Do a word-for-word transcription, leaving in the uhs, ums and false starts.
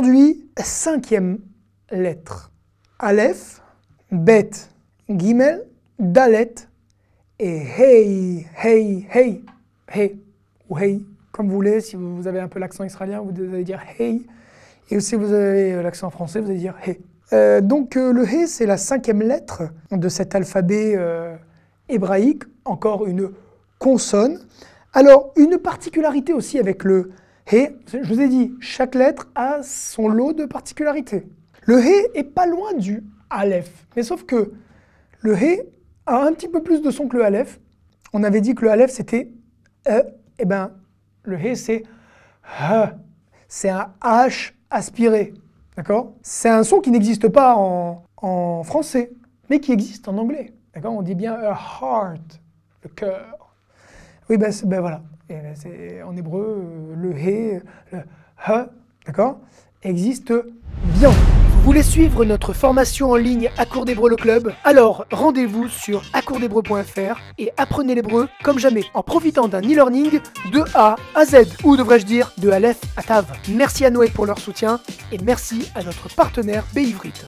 Aujourd'hui, cinquième lettre. Aleph, Bet, Gimel, Dalet et Hey, Hey, Hey, Hey ou Hey, comme vous voulez. Si vous avez un peu l'accent israélien, vous allez dire Hey. Et si vous avez l'accent français, vous allez dire Hey. Euh, donc euh, le He, c'est la cinquième lettre de cet alphabet euh, hébraïque, encore une consonne. Alors, une particularité aussi avec le He, je vous ai dit, chaque lettre a son lot de particularités. Le He est pas loin du Aleph, mais sauf que le He a un petit peu plus de son que le Aleph. On avait dit que le Aleph c'était E, et ben le He c'est H, c'est un H aspiré. D'accord? C'est un son qui n'existe pas en, en français, mais qui existe en anglais. D'accord? On dit bien a heart, le cœur. Oui, ben, ben voilà. Et ben en hébreu, le he, le he, d'accord, existe bien. Vous voulez suivre notre formation en ligne à Cours d'Hébreu le Club? Alors rendez-vous sur a cours d'hébreu point f r et apprenez l'hébreu comme jamais en profitant d'un e-learning de A à Z, ou devrais-je dire de Aleph à Tav. Merci à Noé pour leur soutien et merci à notre partenaire Beivrit.